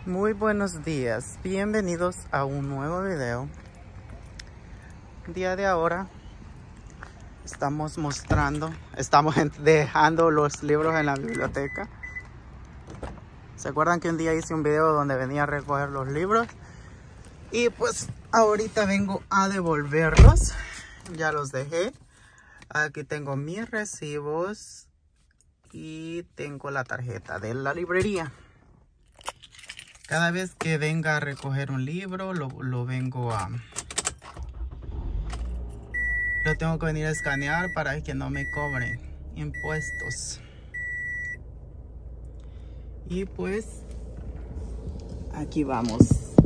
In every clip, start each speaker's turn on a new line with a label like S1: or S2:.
S1: Muy buenos días, bienvenidos a un nuevo video. El día de ahora estamos dejando los libros en la biblioteca. ¿Se acuerdan que un día hice un video donde venía a recoger los libros? Y pues ahorita vengo a devolverlos. Ya los dejé. Aquí tengo mis recibos y tengo la tarjeta de la librería. Cada vez que venga a recoger un libro, lo tengo que venir a escanear para que no me cobren impuestos. Y pues aquí vamos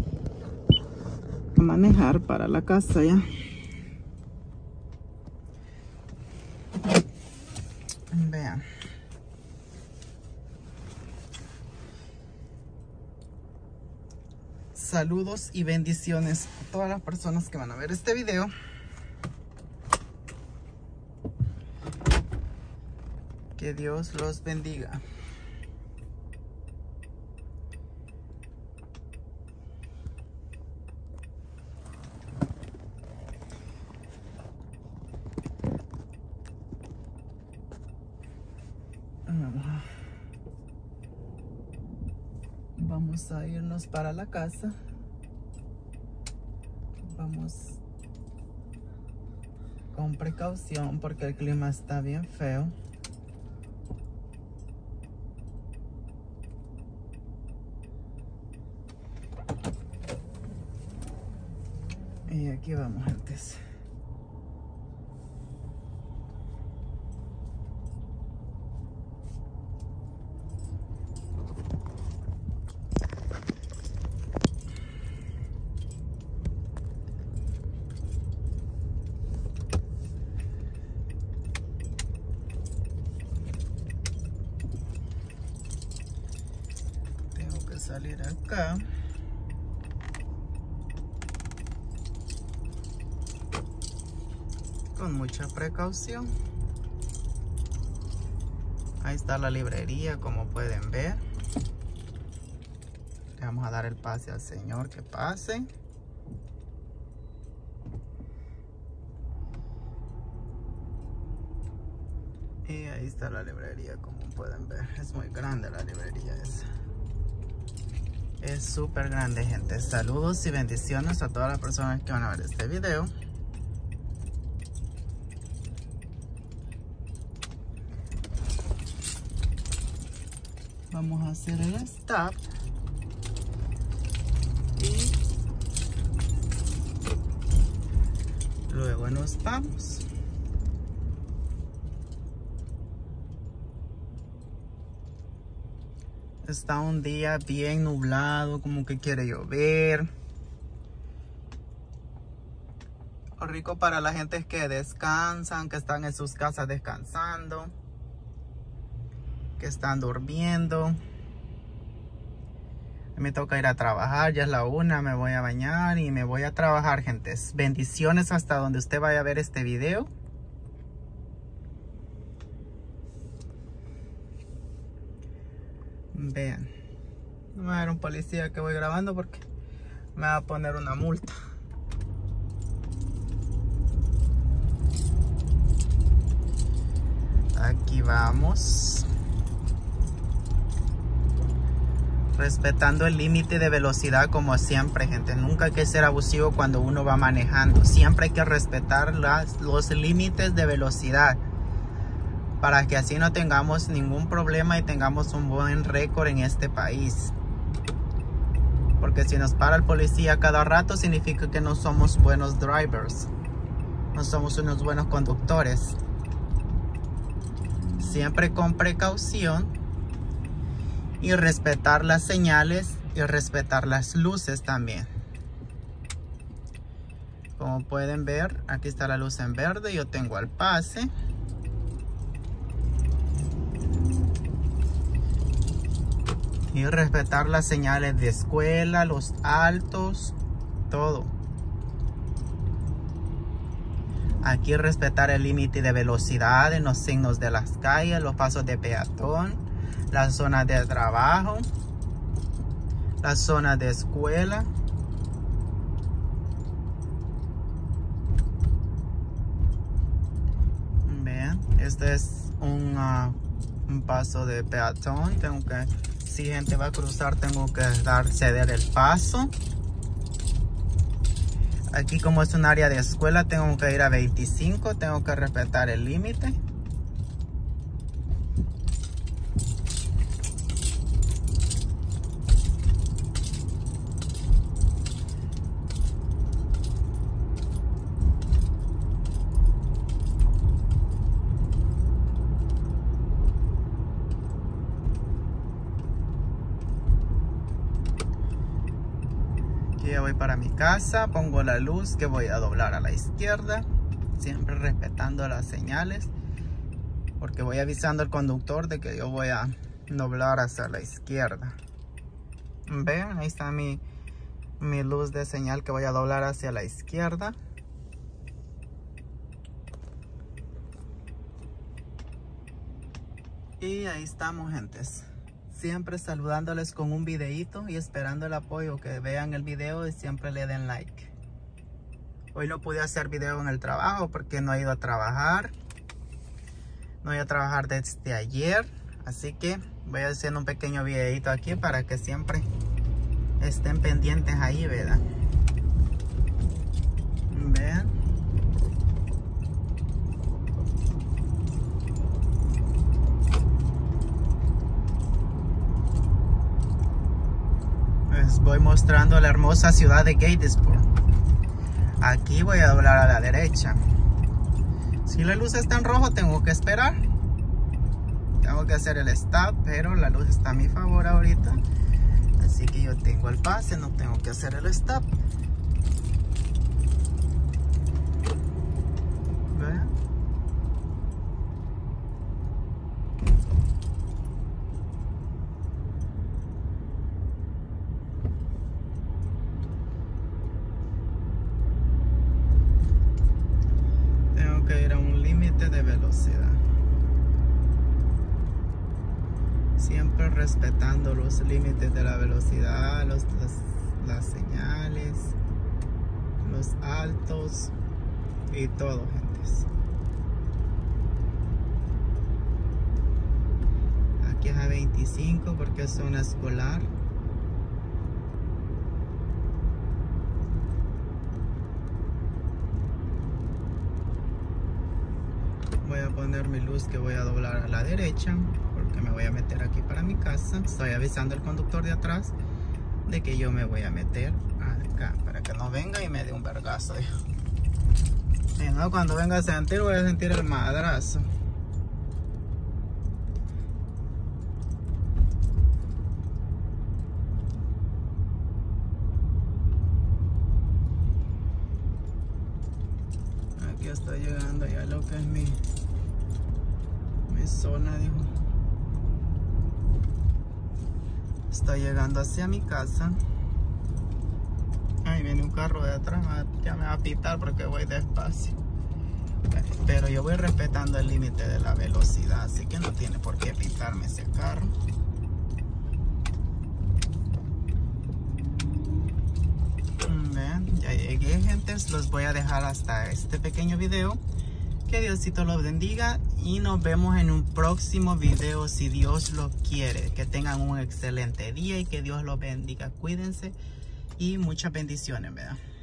S1: a manejar para la casa ya. Vean. Saludos y bendiciones a todas las personas que van a ver este video. Que Dios los bendiga. Vamos a irnos para la casa. Vamos con precaución porque el clima está bien feo. Y aquí vamos, gentes. Salir acá. Con mucha precaución. Ahí está la librería, como pueden ver. Le vamos a dar el pase al señor, que pase. Y ahí está la librería, como pueden ver. Es muy grande la librería esa. Es súper grande, gente. Saludos y bendiciones a todas las personas que van a ver este video. Vamos a hacer el stop. Y luego nos vamos. Está un día bien nublado, como que quiere llover. Rico para la gente que descansan, que están en sus casas descansando, que están durmiendo. Me toca ir a trabajar, ya es la 1, me voy a bañar y me voy a trabajar, gente. Bendiciones hasta donde usted vaya a ver este video. Vean, no me va a ver un policía que voy grabando porque me va a poner una multa. Aquí vamos. Respetando el límite de velocidad como siempre, gente. Nunca hay que ser abusivo cuando uno va manejando. Siempre hay que respetar los límites de velocidad, para que así no tengamos ningún problema y tengamos un buen récord en este país. Porque si nos para el policía cada rato, significa que no somos buenos drivers. No somos unos buenos conductores. Siempre con precaución y respetar las señales y respetar las luces también. Como pueden ver, aquí está la luz en verde. Yo tengo el pase. Y respetar las señales de escuela, los altos, todo. Aquí respetar el límite de velocidad en los signos de las calles, los pasos de peatón, las zonas de trabajo. la zona de escuela. Vean, este es un paso de peatón. Tengo que, si gente va a cruzar, tengo que ceder el paso. Aquí, como es un área de escuela, tengo que ir a 25, tengo que respetar el límite. Ya voy para mi casa, pongo la luz que voy a doblar a la izquierda, siempre respetando las señales, porque voy avisando al conductor de que yo voy a doblar hacia la izquierda. Vean, ahí está mi luz de señal que voy a doblar hacia la izquierda. Y ahí estamos, gentes. Siempre saludándoles con un videito y esperando el apoyo, que vean el video y siempre le den like. Hoy no pude hacer video en el trabajo porque no he ido a trabajar. No he ido a trabajar desde ayer. Así que voy a hacer un pequeño videito aquí para que siempre estén pendientes ahí, ¿verdad? Vean. Voy mostrando la hermosa ciudad de Gatesburg. Aquí voy a doblar a la derecha. Si la luz está en rojo, tengo que esperar. Tengo que hacer el stop, pero la luz está a mi favor ahorita. Así que yo tengo el pase, no tengo que hacer el stop. ¿Vean? Que ir a un límite de velocidad, siempre respetando los límites de la velocidad, las señales, los altos y todo, gentes. Aquí es a 25 porque es zona escolar. Voy a poner mi luz que voy a doblar a la derecha porque me voy a meter aquí para mi casa. Estoy avisando al conductor de atrás de que yo me voy a meter acá para que no venga y me dé un vergazo. Y no, cuando venga a sentir, voy a sentir el madrazo. Aquí estoy llegando ya a lo que es mi zona, digo. Estoy llegando hacia mi casa. Ahí viene un carro de atrás, ya me va a pitar porque voy despacio. Pero yo voy respetando el límite de la velocidad, así que no tiene por qué pitarme ese carro. Vean, ya llegué, gentes. Los voy a dejar hasta este pequeño video. Que Diosito los bendiga y nos vemos en un próximo video si Dios lo quiere. Que tengan un excelente día y que Dios los bendiga. Cuídense y muchas bendiciones, ¿verdad?